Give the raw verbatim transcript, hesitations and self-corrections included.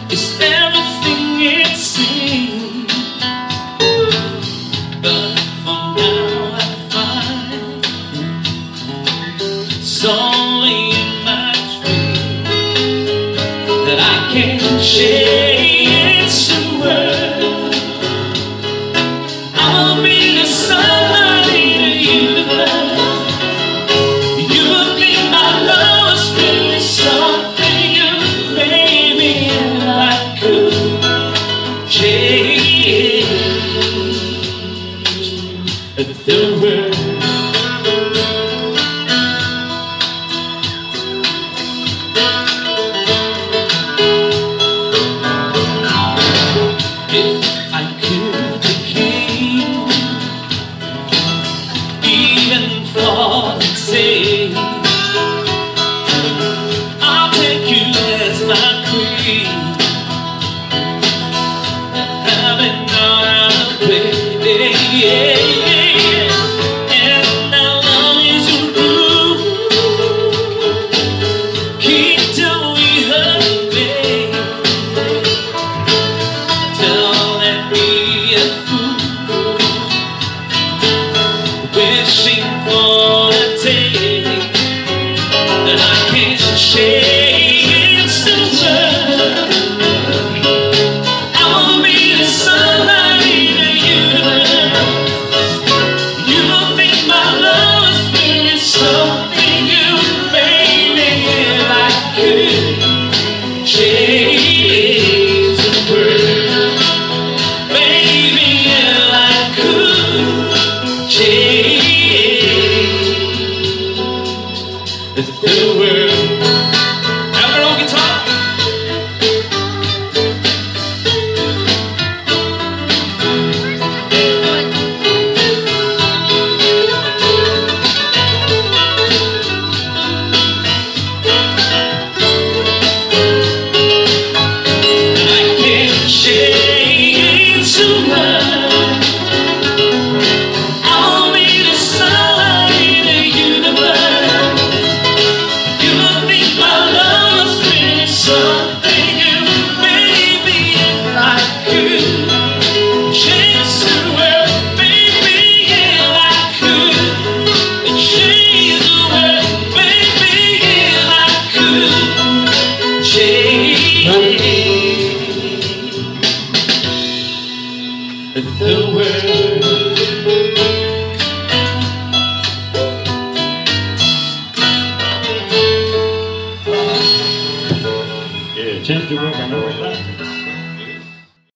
It's everything it seems, but for now I find it's only in my dream that I can change the world. I'll be the sunlight in the universe. You will be my love, spirit, something you made me, and I could change the world. If I could be king, even for the day, I'll take you as my queen, having no other way. And now love is a rule. Keep till we hurt, babe. Don't let me a fool, wishing for a day that I can't change the world. I will be the sunlight in the universe. You will be my love, spirit, something you made me, and I could change the world. Baby, and I could change the world. Have our own guitar. I can change the world. I'll be the sunlight in the universe. You will be my love, spirit, something you made me, and I could change the world, baby, and I could change the world, baby, and I could change the world.